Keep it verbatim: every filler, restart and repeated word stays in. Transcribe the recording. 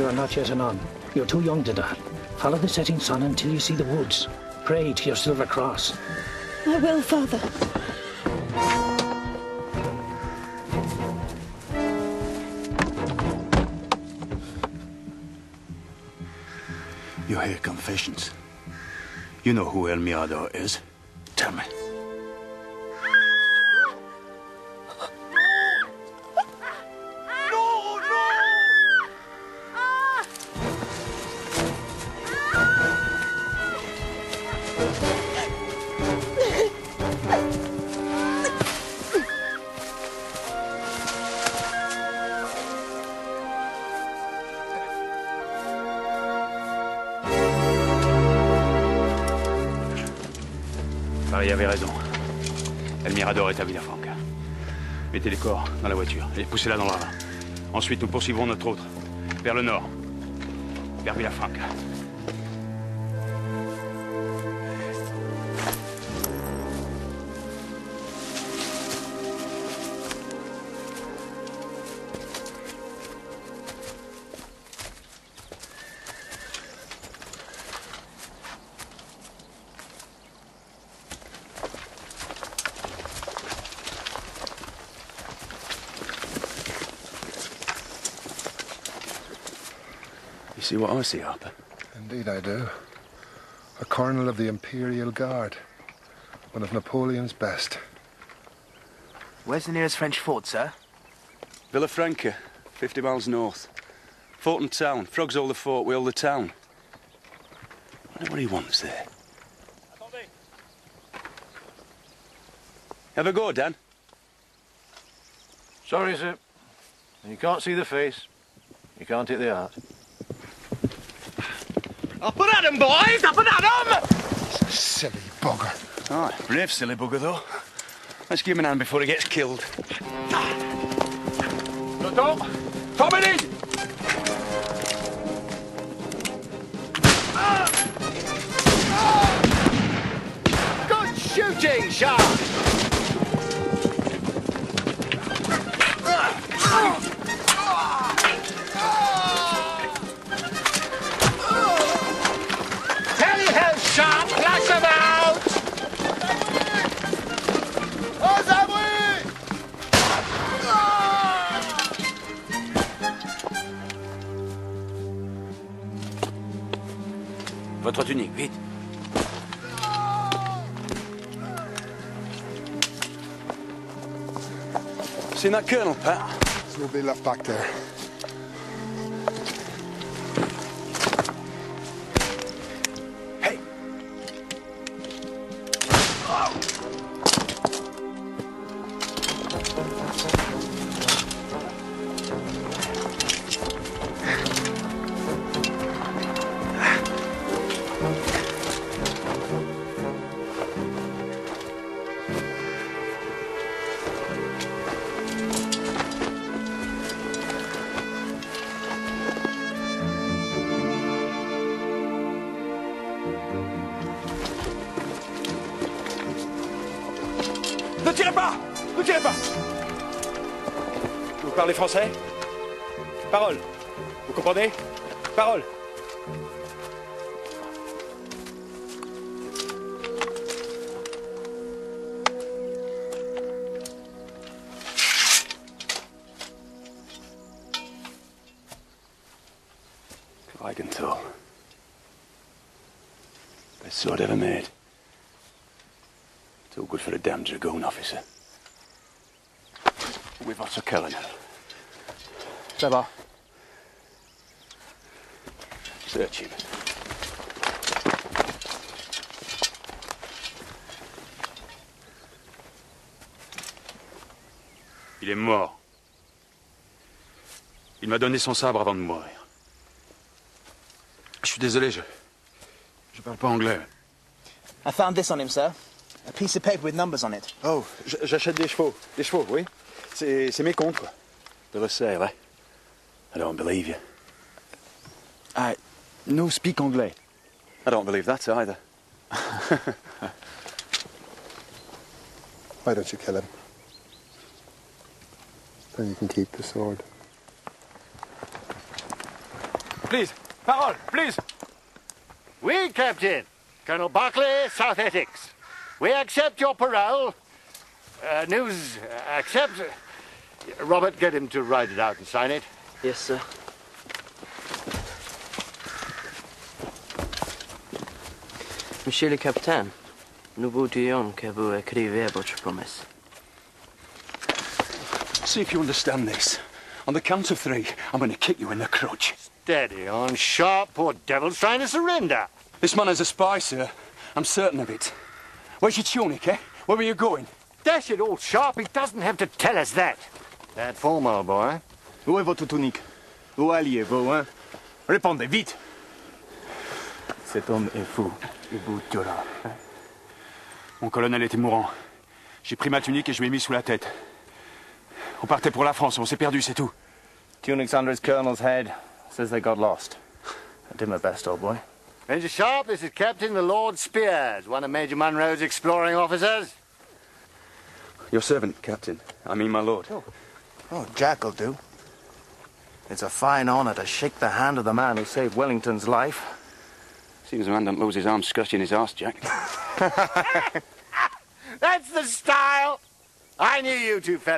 are not yet anon. You're too young to die. Follow the setting sun until you see the woods. Pray to your silver cross. I will, Father. You hear confessions. You know who El Mirador is. Tell me. Paris avait raison. El Mirador est à Villafranca. Mettez les corps dans la voiture et poussez-la dans le ravin. Ensuite, nous poursuivrons notre autre, vers le nord, vers Villafranca. You see what I see, Harper? Indeed I do. A colonel of the Imperial Guard. One of Napoleon's best. Where's the nearest French fort, sir? Villafranca, fifty miles north. Fort and town. Frogs hold the fort, we hold the town. I wonder what he wants there. Have a go, Dan. Sorry, sir. You can't see the face. You can't hit the heart. Up and at 'em, boys! Up and at 'em! Silly bugger. Aye, brave silly bugger, though. Let's give him an hand before he gets killed. Tonton! Tommy! Good shooting, Sharpe! Sharpe, lash them out! Aux abris! Votre tunique, vite. Seen that colonel, Pat? There's nobody left back there. Ne tirez pas! Ne tirez pas! Vous parlez français? Parole. Vous comprenez? Parole. I can tell. Best sword ever made. Too good for a damn dragoon officer. With votre colonel. Ça va? Search him. Il est mort. Il m'a donné son sabre avant de mourir. Je suis désolé, je... je parle pas anglais. I found this on him, sir. A piece of paper with numbers on it. Oh, j'achète des chevaux. Des chevaux, oui. C'est mes comptes, quoi. De resserre, hein? I don't believe you. I no speak anglais. I don't believe that either. Why don't you kill him? Then you can keep the sword. Please, parole, please. We, Captain. Colonel Barclay, South Essex. We accept your parole. Uh, news, uh, accept. Robert, get him to write it out and sign it. Yes, sir. Monsieur le Capitaine, nous voudrions que vous écriviez votre promesse. See if you understand this. On the count of three, I'm going to kick you in the crotch. Steady on, Sharpe. Poor devil's trying to surrender. This man is a spy, sir. I'm certain of it. Where's your tunic, eh? Where were you going? Dash it all, Sharpe. He doesn't have to tell us that. That form, old boy. Où est votre tunique? Où alliez-vous, hein? Répondez, vite! Cet homme est fou. Il vous tuera. Mon colonel était mourant. J'ai pris ma tunique et je l'ai mis sous la tête. On partait pour la France, on s'est perdu, c'est tout. Tunic's under his colonel's head. Says they got lost. I did my best, old boy. Major Sharpe, this is Captain the Lord Spears, one of Major Munro's exploring officers. Your servant, Captain. I mean, my lord. Oh, oh Jack'll do. It's a fine honour to shake the hand of the man who saved Wellington's life. Seems a man don't lose his arm scratching his arse, Jack. That's the style! I knew you two fellas.